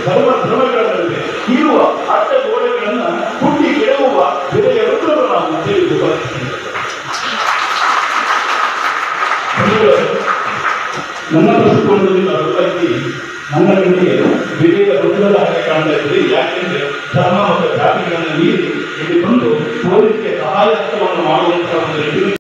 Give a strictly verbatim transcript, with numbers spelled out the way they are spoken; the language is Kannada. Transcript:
ಧರ್ಮ ಧರ್ಮಗಳ ನಡುವೆ ಇರುವ ಅಡ್ಡ ಗೋಡೆಗಳನ್ನ ಹುಟ್ಟಿ ಕೆಡವುವ ಬೆಲೆಯನ್ನು ನಾವು ತಿಳಿದುಕೊಳ್ಳುತ್ತೇವೆ. ನನ್ನ ದೃಷ್ಟಿಕೋನದಲ್ಲಿ ನಾವೆಲ್ಲರಿಗೆ ನನ್ನ ಕಣ್ಣಿಗೆ ವಿವೇಕ ವೃತ್ತದ ಹಾಗೆ ಕಾಣ್ತಾ ಇದ್ರಿ. ಯಾಕೆಂದ್ರೆ ಧರ್ಮ ಮತ್ತು ಜಾತಿಗಳನ್ನು ಮೀರಿ ಇಲ್ಲಿ ಬಂದು ಪೊಲೀಸ್ಗೆ ಸಹಾಯ ಮಾಡುವಂತಹ ಒಂದು